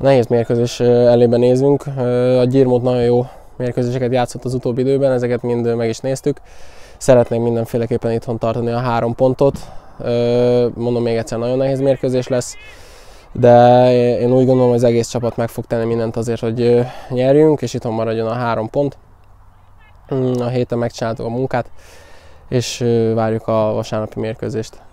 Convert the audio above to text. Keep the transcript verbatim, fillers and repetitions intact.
nehéz mérkőzés elébe nézünk. A Gyirmót nagyon jó mérkőzéseket játszott az utóbbi időben, ezeket mind meg is néztük. Szeretnénk mindenféleképpen itthon tartani a három pontot. Mondom még egyszer, nagyon nehéz mérkőzés lesz, de én úgy gondolom, hogy az egész csapat meg fog tenni mindent azért, hogy nyerjünk, és itthon maradjon a három pont. A héten megcsináltuk a munkát, és várjuk a vasárnapi mérkőzést.